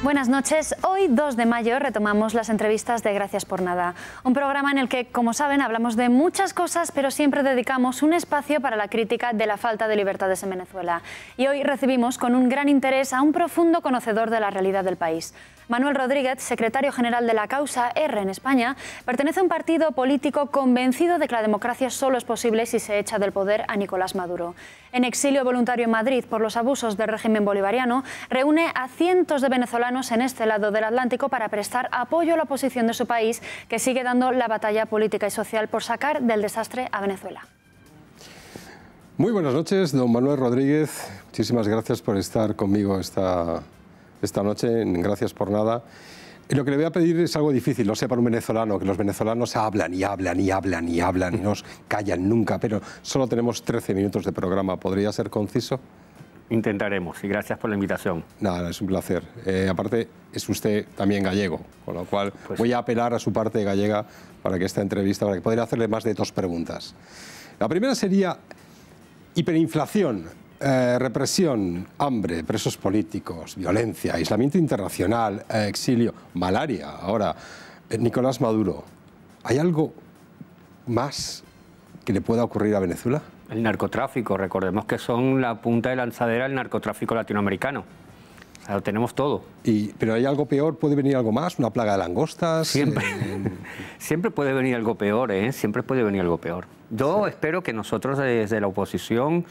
Buenas noches. Hoy, 2 de mayo, retomamos las entrevistas de Gracias por Nada. Un programa en el que, como saben, hablamos de muchas cosas, pero siempre dedicamos un espacio para la crítica de la falta de libertades en Venezuela. Y hoy recibimos con un gran interés a un profundo conocedor de la realidad del país. Manuel Rodríguez, secretario general de la Causa R en España, pertenece a un partido político convencido de que la democracia solo es posible si se echa del poder a Nicolás Maduro. En exilio voluntario en Madrid por los abusos del régimen bolivariano, reúne a cientos de venezolanos en este lado del Atlántico para prestar apoyo a la oposición de su país, que sigue dando la batalla política y social por sacar del desastre a Venezuela. Muy buenas noches, don Manuel Rodríguez. Muchísimas gracias por estar conmigo esta noche en Gracias por Nada. Y lo que le voy a pedir es algo difícil, lo sé para un venezolano, que los venezolanos hablan y hablan y hablan y hablan y no callan nunca, pero solo tenemos 13 minutos de programa. ¿Podría ser conciso? Intentaremos, y gracias por la invitación. Nada, es un placer. Aparte, es usted también gallego, con lo cual voy a apelar a su parte gallega para que esta entrevista, para que pueda hacerle más de 2 preguntas. La primera sería hiperinflación. Represión, hambre, presos políticos, violencia, aislamiento internacional, exilio, malaria. Ahora, Nicolás Maduro, ¿hay algo más que le pueda ocurrir a Venezuela? El narcotráfico, recordemos que son la punta de lanzadera del narcotráfico latinoamericano. O sea, lo tenemos todo. ¿Pero hay algo peor? ¿Puede venir algo más? ¿Una plaga de langostas? Siempre, siempre puede venir algo peor, ¿eh? Siempre puede venir algo peor. Yo espero que nosotros desde la oposición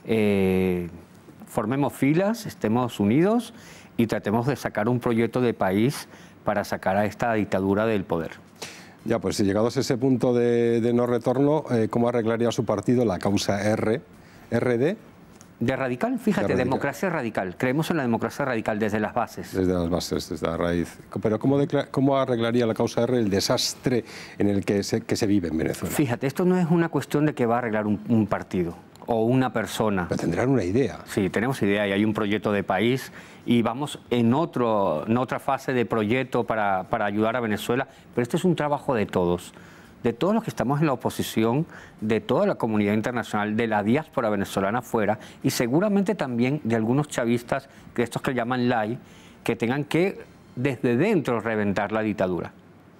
formemos filas, estemos unidos y tratemos de sacar un proyecto de país para sacar a esta dictadura del poder. Ya, pues llegados a ese punto de no retorno, ¿cómo arreglaría su partido la Causa R? ¿RD? De radical, fíjate, democracia radical. Creemos en la democracia radical desde las bases. Desde las bases, desde la raíz. Pero ¿cómo arreglaría la Causa R el desastre en el que se vive en Venezuela? Fíjate, esto no es una cuestión de que va a arreglar un partido o una persona. Pero tendrán una idea. Sí, tenemos idea y hay un proyecto de país y vamos en otra fase de proyecto para ayudar a Venezuela. Pero este es un trabajo de todos los que estamos en la oposición, de toda la comunidad internacional, de la diáspora venezolana afuera y seguramente también de algunos chavistas, que estos que llaman LAI, que tengan que desde dentro reventar la dictadura.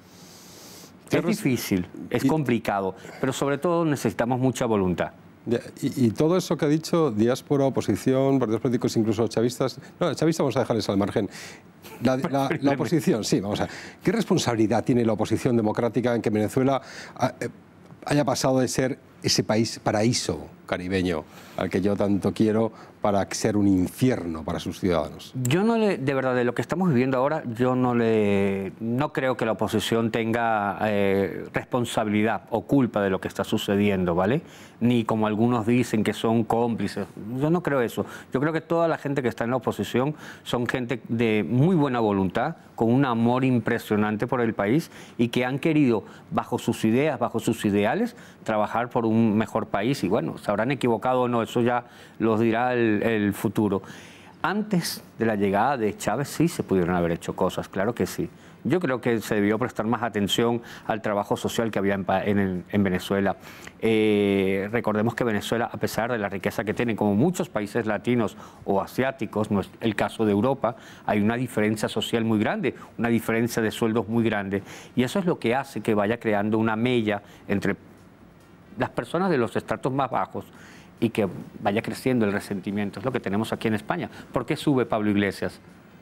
Es difícil, es complicado, pero sobre todo necesitamos mucha voluntad. Y todo eso que ha dicho, diáspora, oposición, partidos políticos, incluso chavistas... No, chavistas vamos a dejarles al margen. La oposición, sí, vamos a ver. ¿Qué responsabilidad tiene la oposición democrática en que Venezuela haya pasado de ser ese país paraíso caribeño al que yo tanto quiero para ser un infierno para sus ciudadanos? Yo de verdad, de lo que estamos viviendo ahora, yo no creo que la oposición tenga responsabilidad o culpa de lo que está sucediendo, ¿vale? Ni como algunos dicen que son cómplices. Yo no creo eso. Yo creo que toda la gente que está en la oposición son gente de muy buena voluntad, con un amor impresionante por el país y que han querido, bajo sus ideas, bajo sus ideales, trabajar por un mejor país. Y bueno, se habrán equivocado o no, eso ya los dirá el futuro. Antes de la llegada de Chávez sí se pudieron haber hecho cosas, claro que sí. Yo creo que se debió prestar más atención al trabajo social que había en Venezuela. Recordemos que Venezuela, a pesar de la riqueza que tiene, como muchos países latinos o asiáticos, no es el caso de Europa, hay una diferencia social muy grande, una diferencia de sueldos muy grande. Y eso es lo que hace que vaya creando una mella entre las personas de los estratos más bajos y que vaya creciendo el resentimiento. Es lo que tenemos aquí en España. ¿Por qué sube Pablo Iglesias?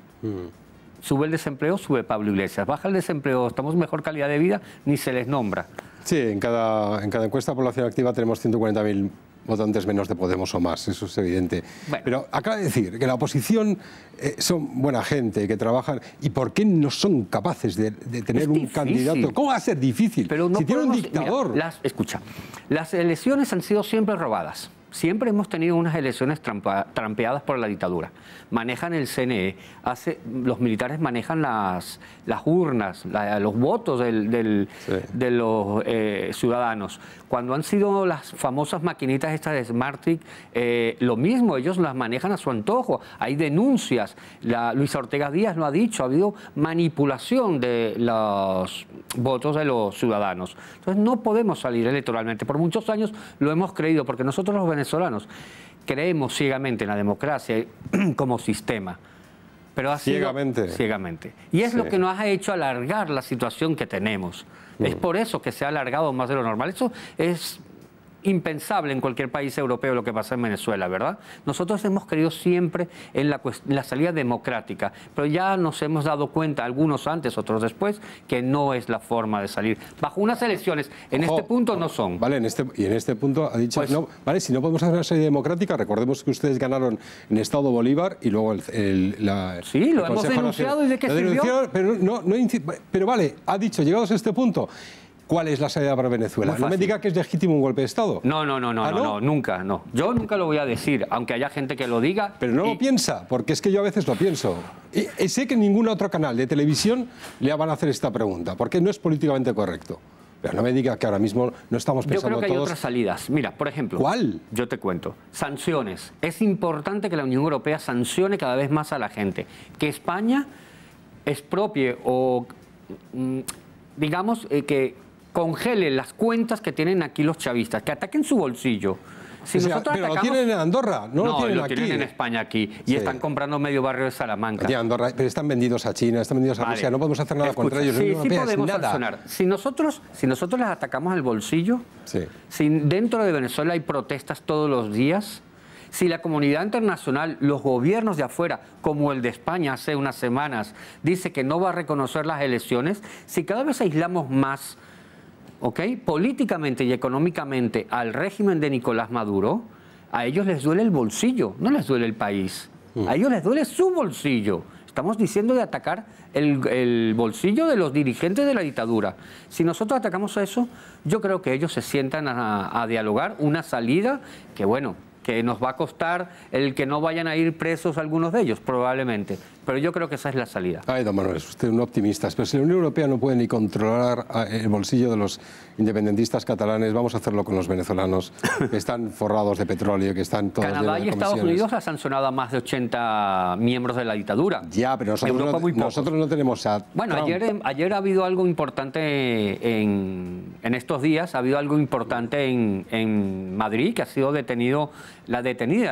Sube el desempleo, sube Pablo Iglesias. Baja el desempleo, estamos en mejor calidad de vida, ni se les nombra. Sí, en cada encuesta de población activa tenemos 140.000 votantes menos de Podemos o más, eso es evidente. Bueno. Pero acaba de decir que la oposición son buena gente, que trabajan. ¿Y por qué no son capaces de tener un candidato? ¿Cómo va a ser difícil? Pero no si tiene un dictador. Mira, escucha, las elecciones han sido siempre robadas. Siempre hemos tenido unas elecciones trampeadas por la dictadura. Manejan el CNE, los militares manejan las urnas, los votos de los ciudadanos. Cuando han sido las famosas maquinitas estas de Smarttick, lo mismo, ellos las manejan a su antojo. Hay denuncias, Luisa Ortega Díaz lo ha dicho, ha habido manipulación de los votos de los ciudadanos. Entonces no podemos salir electoralmente. Por muchos años lo hemos creído, porque nosotros los venezolanos creemos ciegamente en la democracia como sistema, pero ha sido ciegamente. Ciegamente. Y es lo que nos ha hecho alargar la situación que tenemos. Es por eso que se ha alargado más de lo normal. Eso es impensable en cualquier país europeo lo que pasa en Venezuela, ¿verdad? Nosotros hemos creído siempre en la salida democrática, pero ya nos hemos dado cuenta, algunos antes, otros después, que no es la forma de salir. Bajo unas elecciones, en este punto no son. Vale, en este punto ha dicho, Pues, no, vale, si no podemos hacer una salida democrática, recordemos que ustedes ganaron en Estado Bolívar y luego sí, lo hemos denunciado. ¿Y de qué sirvió? Pero vale, ha dicho, llegados a este punto, ¿cuál es la salida para Venezuela? No me diga que es legítimo un golpe de Estado. No, nunca, no. Yo nunca lo voy a decir, aunque haya gente que lo diga. Pero no lo piensa, porque es que yo a veces lo pienso. Y sé que en ningún otro canal de televisión le van a hacer esta pregunta, porque no es políticamente correcto. Pero no me diga que ahora mismo no estamos pensando Yo creo que todos... hay otras salidas. Mira, por ejemplo... ¿Cuál? Yo te cuento. Sanciones. Es importante que la Unión Europea sancione cada vez más a la gente. Que España expropie o, digamos, que congele las cuentas que tienen aquí los chavistas, que ataquen su bolsillo. Si pero atacamos... lo tienen en Andorra, no lo tienen aquí. Tienen en España aquí y están comprando medio barrio de Salamanca. Andorra, pero están vendidos a China, están vendidos a Rusia, no podemos hacer nada contra ellos. Sí podemos sancionar. Si nosotros les atacamos el bolsillo, si dentro de Venezuela hay protestas todos los días, si la comunidad internacional, los gobiernos de afuera, como el de España hace unas semanas, dice que no va a reconocer las elecciones, si cada vez aislamos más políticamente y económicamente al régimen de Nicolás Maduro, a ellos les duele el bolsillo, no les duele el país. A ellos les duele su bolsillo. Estamos diciendo de atacar el bolsillo de los dirigentes de la dictadura. Si nosotros atacamos eso, yo creo que ellos se sientan a dialogar una salida que, bueno, que nos va a costar el que no vayan a ir presos algunos de ellos, probablemente. Pero yo creo que esa es la salida. Ay, don Manuel, es usted un optimista. Pero si la Unión Europea no puede ni controlar el bolsillo de los independentistas catalanes, vamos a hacerlo con los venezolanos, que están forrados de petróleo, que están todos Canadá y Estados Unidos ha sancionado a más de 80 miembros de la dictadura. Ya, pero nosotros no tenemos a Bueno, ayer ha habido algo importante en estos días, ha habido algo importante en Madrid, que ha sido la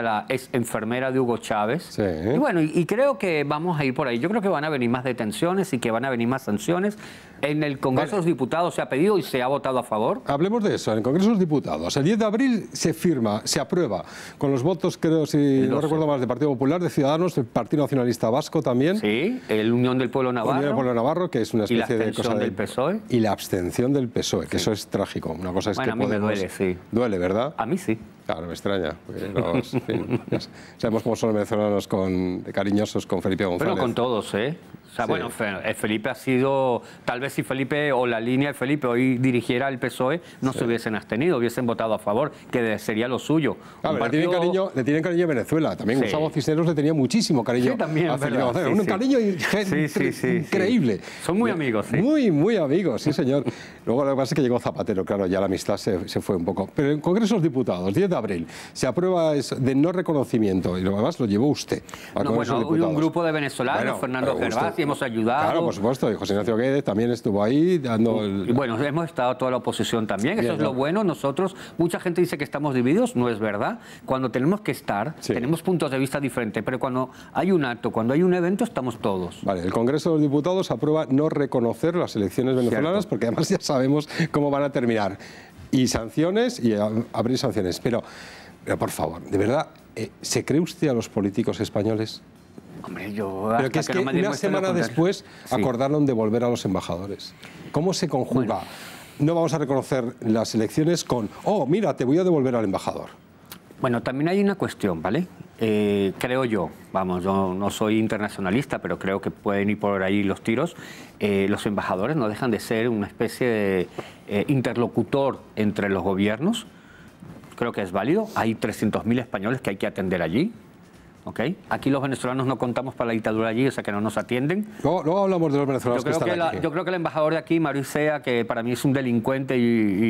ex enfermera de Hugo Chávez. Sí. Y bueno, y creo que vamos a ir por ahí. Yo creo que van a venir más detenciones y que van a venir más sanciones. En el Congreso de los Diputados se ha pedido y se ha votado a favor. Hablemos de eso. En el Congreso de los Diputados, el 10 de abril se aprueba con los votos, creo, si no recuerdo mal, del Partido Popular, de Ciudadanos, del Partido Nacionalista Vasco también. Sí, el Unión del Pueblo Navarro. Unión del Pueblo Navarro, que es una especie de cosa del PSOE. Y la abstención del PSOE, que eso es trágico. Una cosa es que a mí me duele, sí. Duele, ¿verdad? A mí sí. Claro, me extraña. En fin, sabemos cómo son los venezolanos cariñosos con Felipe González. Pero con todos, ¿eh? O sea, bueno, Felipe ha sido... Tal vez si Felipe o la línea de Felipe hoy dirigiera el PSOE, no se hubiesen abstenido, hubiesen votado a favor, que sería lo suyo. Claro, le tienen cariño a Venezuela. También Gustavo Cisneros le tenía muchísimo cariño a Felipe González. Un cariño increíble. Son muy amigos, sí. Muy amigos, sí, señor. Luego lo que pasa es que llegó Zapatero, claro, ya la amistad se fue un poco. Pero en Congreso de los Diputados, 10 de abril, se aprueba eso de no reconocimiento, y lo demás lo llevó usted. Hubo un grupo de venezolanos, Fernando Gervasi, hemos ayudado. Claro, por supuesto, y José Ignacio Guedes también estuvo ahí dando... Y bueno, hemos estado toda la oposición también, eso es lo bueno. Nosotros, mucha gente dice que estamos divididos, no es verdad. Cuando tenemos que estar, tenemos puntos de vista diferentes, pero cuando hay un acto, cuando hay un evento, estamos todos. Vale, el Congreso de los Diputados aprueba no reconocer las elecciones venezolanas, porque además ya sabemos cómo van a terminar. Y sanciones, y abrir sanciones. Pero por favor, de verdad, ¿se cree usted a los políticos españoles? Hombre, yo... Pero que es que una semana después acordaron devolver a los embajadores. ¿Cómo se conjuga? No vamos a reconocer las elecciones con, oh, mira, te voy a devolver al embajador. Bueno, también hay una cuestión, ¿vale? Creo yo, vamos, yo no soy internacionalista, pero creo que pueden ir por ahí los tiros. Los embajadores no dejan de ser una especie de interlocutor entre los gobiernos. Creo que es válido. Hay 300.000 españoles que hay que atender allí. ¿Okay? Aquí los venezolanos no contamos para la dictadura allí, o sea que no nos atienden. Luego hablamos de los venezolanos que están aquí. Yo creo que el embajador de aquí, Mario Isea, que para mí es un delincuente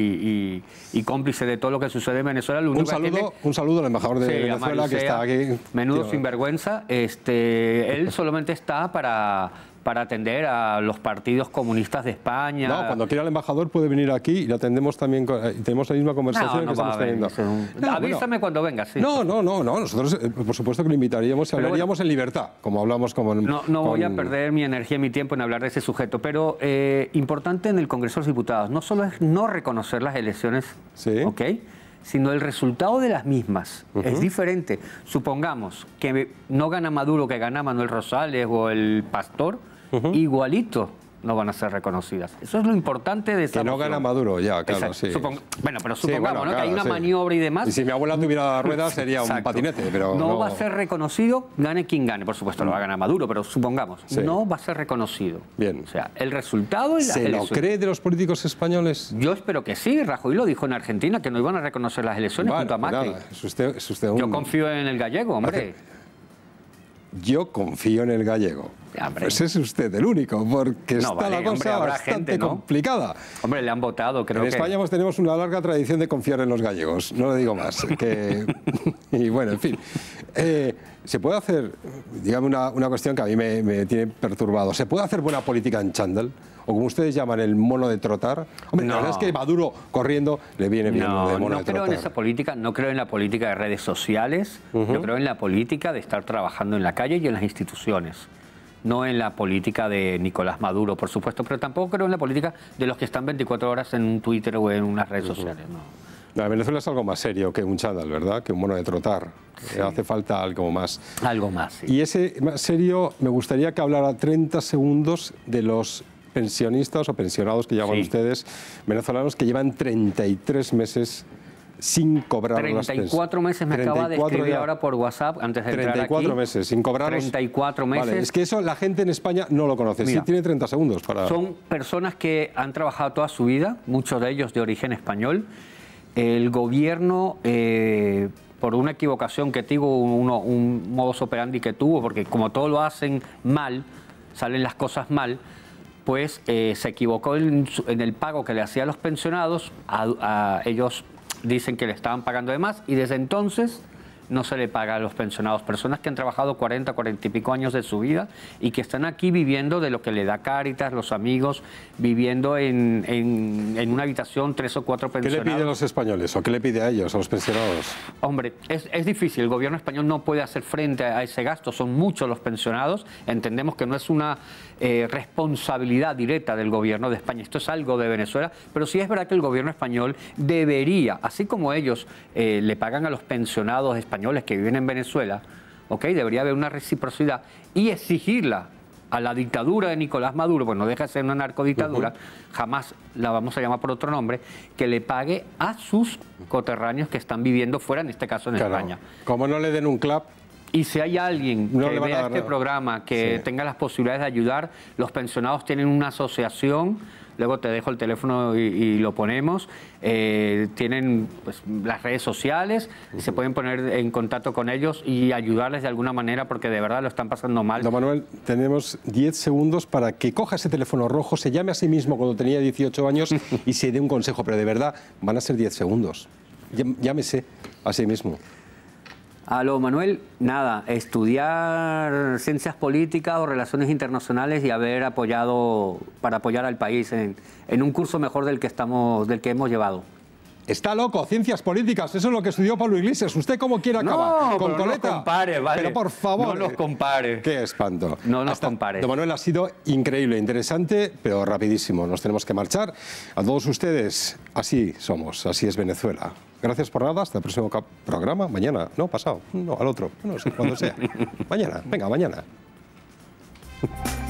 y cómplice de todo lo que sucede en Venezuela. Un saludo al embajador de Venezuela que está aquí. Menudo sinvergüenza. Él solamente está para para atender a los partidos comunistas de España. No, cuando quiera el embajador puede venir aquí y le atendemos también, tenemos la misma conversación que estamos teniendo. Avísame cuando venga, sí. No, nosotros por supuesto que lo invitaríamos y hablaríamos en libertad, como hablamos con... No voy a perder mi energía y mi tiempo en hablar de ese sujeto, pero importante en el Congreso de los Diputados, no solo es no reconocer las elecciones, ¿sí? ¿ok?, sino el resultado de las mismas. Es diferente. Supongamos que no gana Maduro, que gana Manuel Rosales o el Pastor, igualito no van a ser reconocidas. Eso es lo importante de esa Que no moción. gana Maduro, ya, claro, sí. Bueno, pero supongamos, ¿no?, claro, que hay una sí. maniobra y demás. Y si mi abuela tuviera ruedas sería un patinete, pero no va a ser reconocido, gane quien gane. Por supuesto, no va a ganar Maduro, pero supongamos, no va a ser reconocido. Bien. O sea, el resultado y las elecciones. ¿Se lo cree de los políticos españoles? Yo espero que sí. Rajoy lo dijo en Argentina, que no iban a reconocer las elecciones junto a Macri. Nada, es usted un... Yo confío en el gallego, hombre. Yo confío en el gallego. Pues es usted el único, porque está la cosa bastante complicada. Hombre, le han votado, creo que... En España tenemos una larga tradición de confiar en los gallegos, no le digo más. Y bueno, en fin. Se puede hacer, dígame una cuestión que a mí me tiene perturbado. ¿Se puede hacer buena política en chándal? O como ustedes llaman, el mono de trotar. Hombre, la verdad es que Maduro corriendo le viene bien lo de mono de trotar. No creo en esa política, no creo en la política de redes sociales, yo creo en la política de estar trabajando en la calle y en las instituciones. No en la política de Nicolás Maduro, por supuesto, pero tampoco creo en la política de los que están 24 horas en un Twitter o en unas redes sociales. No. Venezuela es algo más serio que un chándal, ¿verdad? Que un mono de trotar. Sí. Hace falta algo más. Algo más, sí. Y ese más serio, me gustaría que hablara 30 segundos de los pensionistas o pensionados que llaman ustedes, venezolanos, que llevan 33 meses sin cobrar las pensiones. 34 meses me acaba de escribir ahora por WhatsApp antes de entrar aquí. 34 meses sin cobrar. 34 meses. Vale, es que eso la gente en España no lo conoce. Mira, sí tiene 30 segundos para... Son personas que han trabajado toda su vida, muchos de ellos de origen español. El gobierno, por una equivocación que tuvo, un modus operandi que tuvo, porque como todo lo hacen mal, salen las cosas mal, pues se equivocó en el pago que le hacía a los pensionados. Ellos dicen que le estaban pagando de más y desde entonces no se le paga a los pensionados. Personas que han trabajado 40 y pico años de su vida y que están aquí viviendo de lo que le da Cáritas, los amigos, viviendo en una habitación 3 o 4 pensionados. ¿Qué le pide a los españoles o qué le pide a ellos, a los pensionados? Hombre, es difícil. El gobierno español no puede hacer frente a ese gasto. Son muchos los pensionados. Entendemos que no es una responsabilidad directa del gobierno de España. Esto es algo de Venezuela, pero sí es verdad que el gobierno español debería, así como ellos le pagan a los pensionados españoles que viven en Venezuela, debería haber una reciprocidad y exigirla a la dictadura de Nicolás Maduro, pues no deja de ser una narcodictadura, jamás la vamos a llamar por otro nombre, que le pague a sus coterráneos que están viviendo fuera, en este caso en España. Como no le den un clap. Y si hay alguien que vea este programa, que tenga las posibilidades de ayudar, los pensionados tienen una asociación, luego te dejo el teléfono y lo ponemos, tienen pues, las redes sociales, se pueden poner en contacto con ellos y ayudarles de alguna manera porque de verdad lo están pasando mal. Don Manuel, tenemos 10 segundos para que coja ese teléfono rojo, se llame a sí mismo cuando tenía 18 años y se dé un consejo, pero de verdad van a ser 10 segundos. Llámese a sí mismo. Aló, Manuel, nada, estudiar ciencias políticas o relaciones internacionales y haber apoyado, para apoyar al país en un curso mejor del que hemos llevado. Está loco, ciencias políticas, eso es lo que estudió Pablo Iglesias. ¿Usted cómo quiere acabar? No, ¿Con coleta? No los compare, vale. Pero por favor. No los compare. Qué espanto. No los compare. Don Manuel, ha sido increíble, interesante, pero rapidísimo. Nos tenemos que marchar. A todos ustedes, así somos, así es Venezuela. Gracias por nada, hasta el próximo programa. Mañana, no, pasado, no, al otro, no sé, cuando sea. Mañana, venga, mañana.